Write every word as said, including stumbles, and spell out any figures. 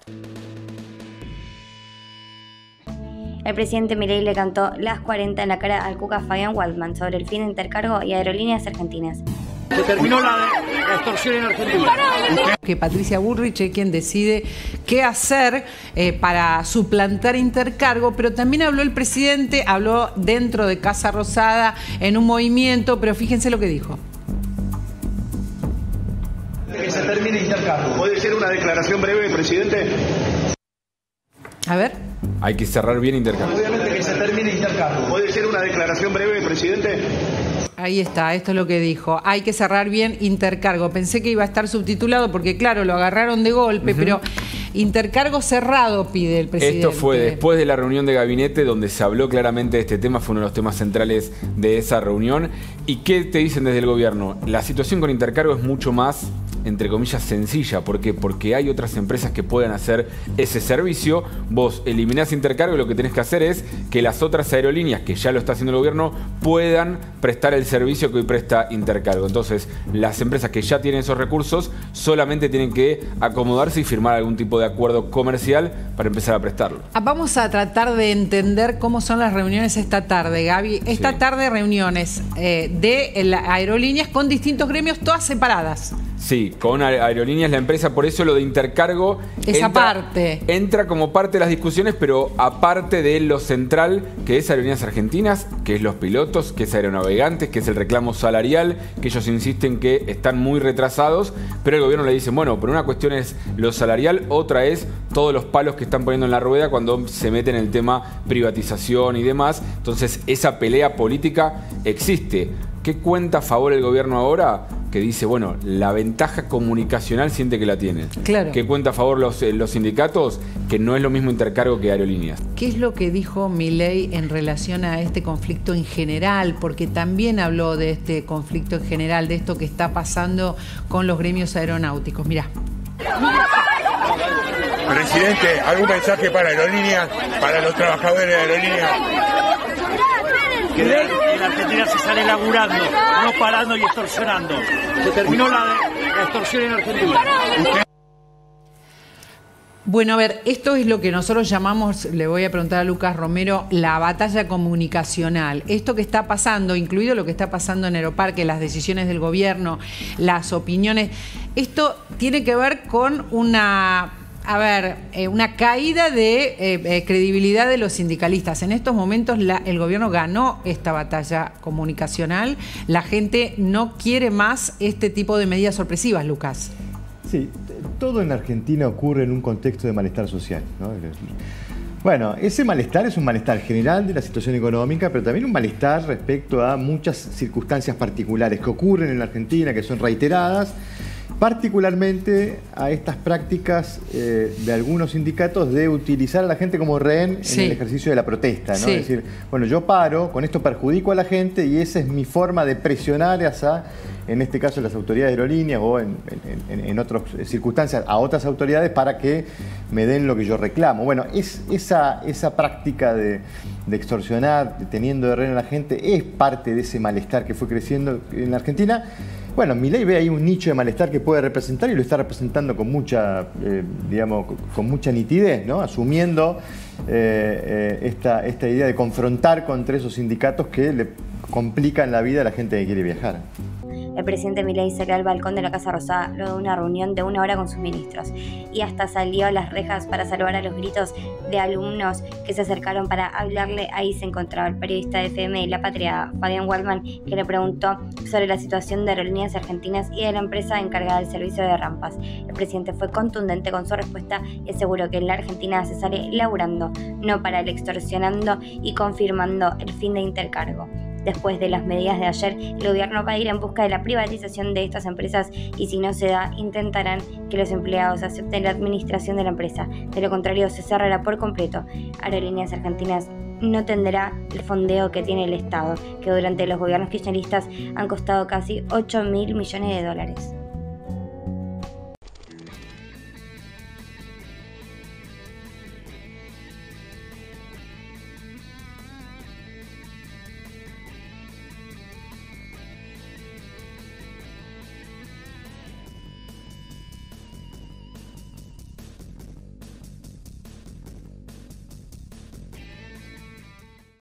El presidente Milei le cantó las cuarenta en la cara al Cuca Fabián Waldman sobre el fin de Intercargo y Aerolíneas Argentinas. Se terminó la, la extorsión en Argentina. Que Patricia Bullrich es quien decide qué hacer eh, para suplantar Intercargo, pero también habló el presidente, habló dentro de Casa Rosada en un movimiento, pero fíjense lo que dijo. Que se termine Intercargo. ¿Puede ser una declaración breve, presidente? A ver. Hay que cerrar bien Intercargo. Obviamente que se termine Intercargo. ¿Puede ser una declaración breve, presidente? Ahí está, esto es lo que dijo. Hay que cerrar bien Intercargo. Pensé que iba a estar subtitulado porque, claro, lo agarraron de golpe, uh-huh. pero Intercargo cerrado pide el presidente. Esto fue después de la reunión de gabinete donde se habló claramente de este tema, fue uno de los temas centrales de esa reunión. ¿Y qué te dicen desde el gobierno? La situación con Intercargo es mucho más, entre comillas, sencilla. ¿Por qué? Porque hay otras empresas que puedan hacer ese servicio. Vos eliminás Intercargo y lo que tenés que hacer es que las otras aerolíneas, que ya lo está haciendo el gobierno, puedan prestar el servicio que hoy presta Intercargo. Entonces, las empresas que ya tienen esos recursos solamente tienen que acomodarse y firmar algún tipo de acuerdo comercial para empezar a prestarlo. Vamos a tratar de entender cómo son las reuniones esta tarde, Gaby. Esta sí. tarde reuniones eh, de aerolíneas con distintos gremios, todas separadas. Sí, con Aerolíneas la empresa, por eso lo de Intercargo esa entra, parte. entra como parte de las discusiones, pero aparte de lo central, que es Aerolíneas Argentinas, que es los pilotos, que es Aeronavegantes, que es el reclamo salarial, que ellos insisten que están muy retrasados, pero el gobierno le dice, bueno, pero una cuestión es lo salarial, otra es todos los palos que están poniendo en la rueda cuando se meten en el tema privatización y demás. Entonces, esa pelea política existe. ¿Qué cuenta a favor el gobierno ahora? Que dice, bueno, la ventaja comunicacional siente que la tiene. Claro. ¿Qué cuenta a favor los, los sindicatos? Que no es lo mismo Intercargo que Aerolíneas. ¿Qué es lo que dijo Milei en relación a este conflicto en general? Porque también habló de este conflicto en general, de esto que está pasando con los gremios aeronáuticos. Mirá. Presidente, ¿algún mensaje para Aerolíneas, para los trabajadores de Aerolíneas? Que de, en Argentina se sale laburando, no parando y extorsionando. Se terminó la, la extorsión en Argentina. Bueno, a ver, esto es lo que nosotros llamamos, le voy a preguntar a Lucas Romero, la batalla comunicacional. Esto que está pasando, incluido lo que está pasando en Aeroparque, las decisiones del gobierno, las opiniones, esto tiene que ver con una... A ver, eh, una caída de eh, eh, credibilidad de los sindicalistas. En estos momentos la, el gobierno ganó esta batalla comunicacional. La gente no quiere más este tipo de medidas sorpresivas, Lucas. Sí, todo en Argentina ocurre en un contexto de malestar social, ¿no? Bueno, ese malestar es un malestar general de la situación económica, pero también un malestar respecto a muchas circunstancias particulares que ocurren en la Argentina, que son reiteradas, particularmente a estas prácticas eh, de algunos sindicatos de utilizar a la gente como rehén sí. en el ejercicio de la protesta, ¿no? Sí. Es decir, bueno, yo paro, con esto perjudico a la gente y esa es mi forma de presionar hacia, en este caso, las autoridades de aerolíneas o en, en, en otras circunstancias a otras autoridades para que me den lo que yo reclamo. Bueno, es, esa, esa práctica de, de extorsionar, de teniendo de rehén a la gente, es parte de ese malestar que fue creciendo en la Argentina. Bueno, Milei ve ahí un nicho de malestar que puede representar y lo está representando con mucha, eh, digamos, con mucha nitidez, ¿no? Asumiendo eh, eh, esta, esta idea de confrontar contra esos sindicatos que le complican la vida a la gente que quiere viajar. El presidente Milei salió al balcón de la Casa Rosada luego de una reunión de una hora con sus ministros y hasta salió a las rejas para salvar a los gritos de alumnos que se acercaron para hablarle. Ahí se encontraba el periodista de F M La Patria, Fabián Waldman, que le preguntó sobre la situación de Aerolíneas Argentinas y de la empresa encargada del servicio de rampas. El presidente fue contundente con su respuesta y aseguró que en la Argentina se sale laburando, no para el extorsionando, y confirmando el fin de Intercargo. Después de las medidas de ayer, el gobierno va a ir en busca de la privatización de estas empresas y si no se da, intentarán que los empleados acepten la administración de la empresa. De lo contrario, se cerrará por completo. Aerolíneas Argentinas no tendrá el fondeo que tiene el Estado, que durante los gobiernos kirchneristas han costado casi ocho mil millones de dólares.